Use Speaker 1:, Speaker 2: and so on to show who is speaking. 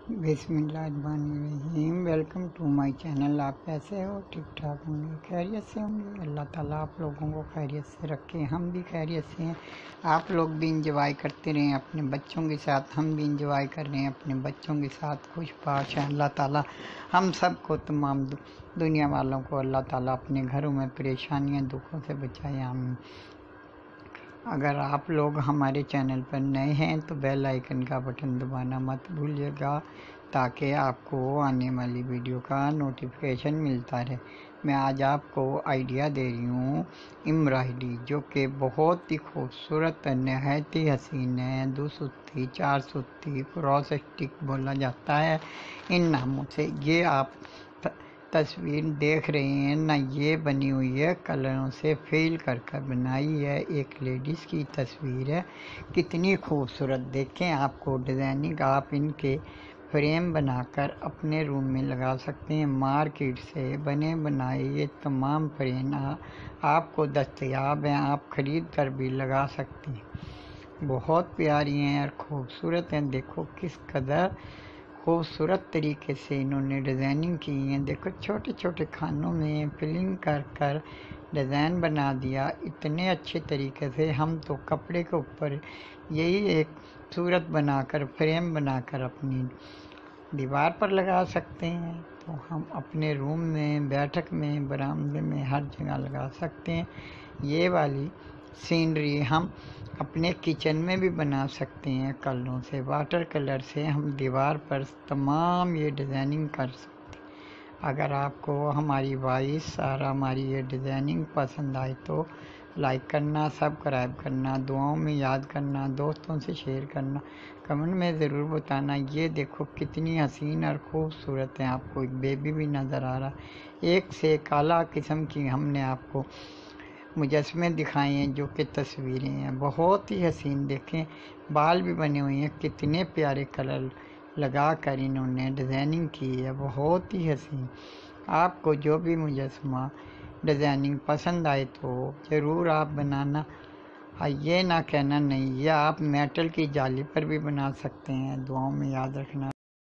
Speaker 1: बिस्मिल्लाहिर्रहमानिर्रहीम। Welcome to my channel. आप कैसे हो? ठीक ठाक होंगे, खैरियत से होंगे। अल्लाह ताला आप लोगों को खैरियत से रखे, हम भी खैरियत से हैं। आप लोग भी इंजॉय करते रहें अपने बच्चों के साथ, हम भी इंजॉय कर रहे हैं अपने बच्चों के साथ। खुश पाश है अल्लाह ताला हम सब को, तमाम दुनिया वालों को अल्लाह ताला अपने घरों में परेशानियाँ दुखों से बचाए, आमीन। अगर आप लोग हमारे चैनल पर नए हैं तो बेल आइकन का बटन दबाना मत भूलिएगा, ताकि आपको आने वाली वीडियो का नोटिफिकेशन मिलता रहे। मैं आज आपको आइडिया दे रही हूँ एम्ब्रॉयडरी, जो कि बहुत ही खूबसूरत, नहायत ही हसीन है। 2 सुत्ती, 4 सुत्ती, क्रॉस स्टिक बोला जाता है इन नामों से। ये आप तस्वीर देख रहे हैं ना, ये बनी हुई है कलरों से फेल कर कर बनाई है। एक लेडीज़ की तस्वीर है, कितनी खूबसूरत। देखें, आपको डिज़ाइनिंग आप इनके फ्रेम बनाकर अपने रूम में लगा सकते हैं। मार्केट से बने बनाए ये तमाम फ्रेम आपको दस्तयाब हैं, आप ख़रीद कर भी लगा सकते हैं। बहुत प्यारी हैं और ख़ूबसूरत हैं। देखो किस कदर खूबसूरत तरीके से इन्होंने डिज़ाइनिंग की है। देखो छोटे छोटे खानों में फिलिंग कर कर डिज़ाइन बना दिया इतने अच्छे तरीके से। हम तो कपड़े के ऊपर यही एक सूरत बनाकर, फ्रेम बनाकर अपनी दीवार पर लगा सकते हैं। तो हम अपने रूम में, बैठक में, बरामदे में, हर जगह लगा सकते हैं। ये वाली सीनरी हम अपने किचन में भी बना सकते हैं। कलरों से, वाटर कलर से हम दीवार पर तमाम ये डिज़ाइनिंग कर सकते हैं। अगर आपको हमारी वॉइस और हमारी ये डिज़ाइनिंग पसंद आए तो लाइक करना, सब्सक्राइब करना, दुआओं में याद करना, दोस्तों से शेयर करना, कमेंट में ज़रूर बताना। ये देखो कितनी हसीन और ख़ूबसूरत है। आपको एक बेबी भी नज़र आ रहा है। एक से काला किस्म की हमने आपको मुजस्मे दिखाए हैं, जो कि तस्वीरें हैं बहुत ही हसीन। देखें, बाल भी बने हुए हैं, कितने प्यारे कलर लगा कर इन्होंने डिज़ाइनिंग की है, बहुत ही हसीन। आपको जो भी मुजस्मा डिज़ाइनिंग पसंद आए तो ज़रूर आप बनाना। ये ना कहना नहीं, ये आप मेटल की जाली पर भी बना सकते हैं। दुआओं में याद रखना।